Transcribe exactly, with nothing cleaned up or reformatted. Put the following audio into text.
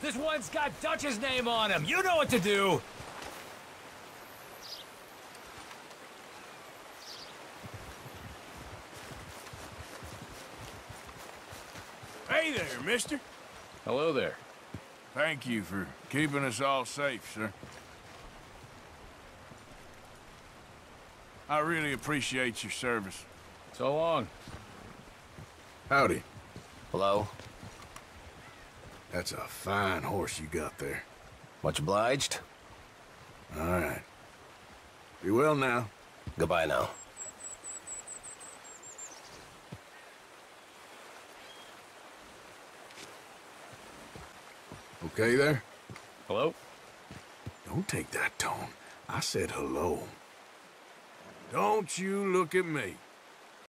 This one's got Dutch's name on him. You know what to do. Hey there, mister. Hello there. Thank you for keeping us all safe, sir. I really appreciate your service. So long. Howdy. Hello? That's a fine horse you got there. Much obliged. All right. Be well now. Goodbye now. Okay there? Hello? Don't take that tone. I said hello. Don't you look at me.